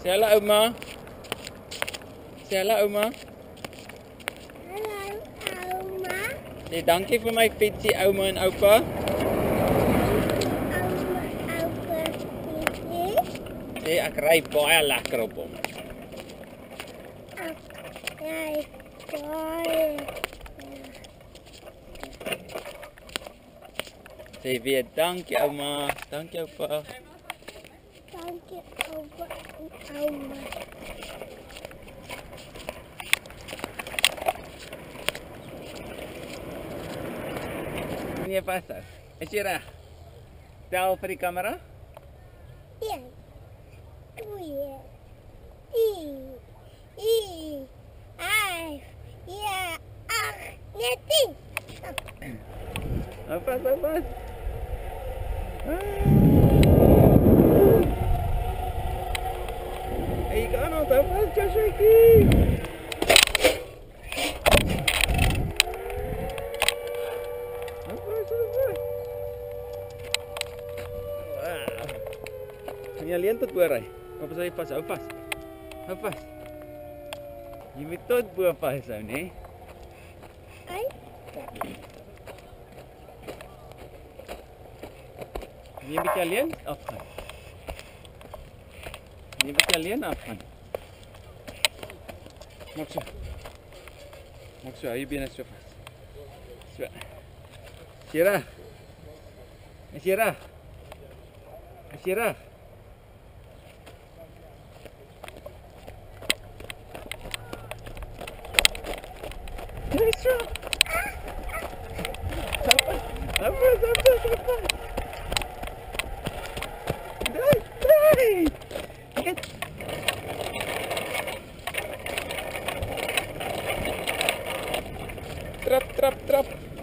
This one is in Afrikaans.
Sê hallo ouma. Sê hallo ouma. Hallo, ouma. Sê dankie vir my fietsie ouma en oupa. Ouma, fietsie. Sê ek ry baie lekker op hom. Ry baie. Sê weer dankie ouma. Dankie oupa. Dankie, ouma en ouma. Nee, vaster. Is jy reg? Tel vir die kamera. 1, 2, 3, 4, 5, 6, 7, 8, 9, 10. Hou vas, hou vas. Hey, kan ons hou vas, Joshuakie. Hou vas, hou vas. Wow. Kan jy alleen tot bo ry? Of is hy vas? Hou vas. Hou vas. Jy moet tot bo vashou, né? Jy moet alleen afgaan. Jy moet alleen afgaan. Maak so. Maak so, hou jy bene so vas. So. Is jy reg? Is jy reg? Is jy reg? Kry so. Hou vas, hou vas, hou vas, hou vas. Trap, trap, trap.